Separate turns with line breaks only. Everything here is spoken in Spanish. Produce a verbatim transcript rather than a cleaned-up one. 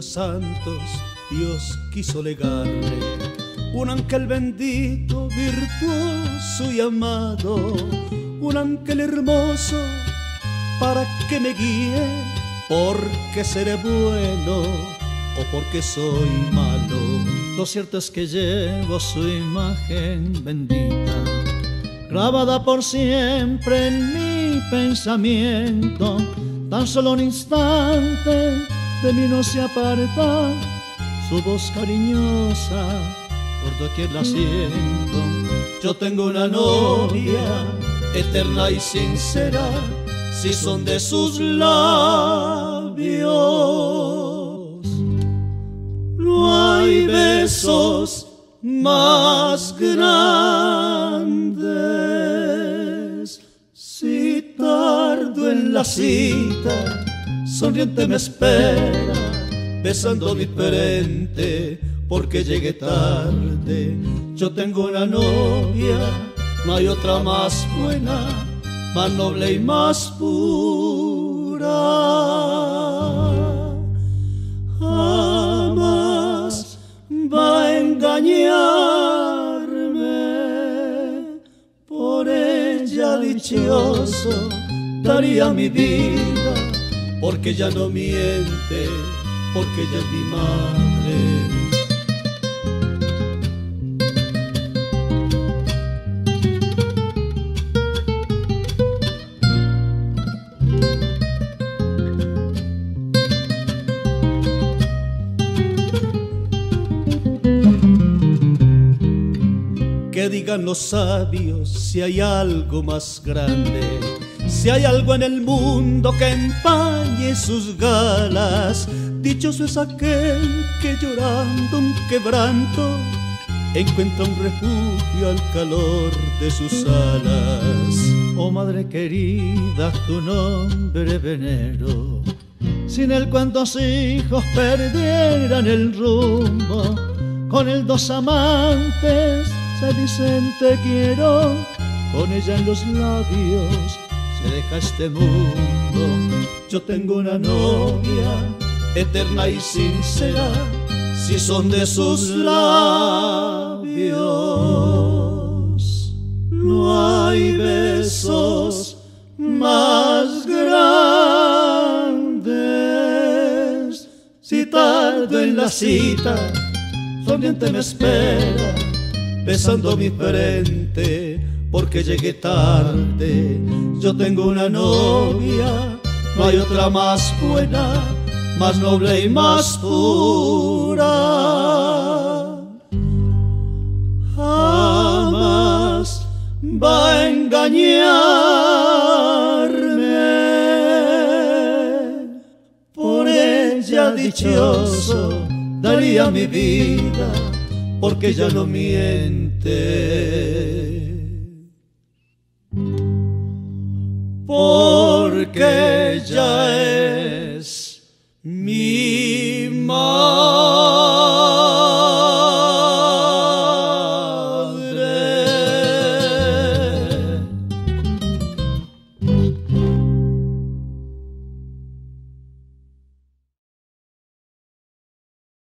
los santos Dios quiso legarle un ángel bendito, virtuoso y amado, un ángel hermoso para que me guíe, porque seré bueno o porque soy malo.
Lo cierto es que llevo su imagen bendita, grabada por siempre en mi pensamiento. Tan solo un instante de mí no se aparta, su voz cariñosa por doquier la siento.
Yo tengo una novia eterna y sincera, si son de sus labios. No hay besos más grandes. Si tardo en la cita, sonriente me espera, besando mi frente, porque llegué tarde. Yo tengo una novia, no hay otra más buena, más noble y más pura. Jamás va a engañarme, por ella dichoso daría mi vida, porque ya no miente, porque ella es mi madre. Que digan los sabios si hay algo más grande, si hay algo en el mundo que empañe sus galas. Dichoso es aquel que llorando un quebranto encuentra un refugio al calor de sus alas.
Oh madre querida, tu nombre venero, sin él cuántos hijos perdieran el rumbo. Con él dos amantes se dicen te quiero, con ella en los labios se deja este mundo.
Yo tengo una novia eterna y sincera, si son de sus labios. No hay besos más grandes. Si tardo en la cita, sonriente me espera, besando mi frente, porque llegué tarde. Yo tengo una novia, no hay otra más buena, más noble y más pura. Jamás va a engañarme, por ella dichoso daría mi vida, porque ella no miente, porque ella es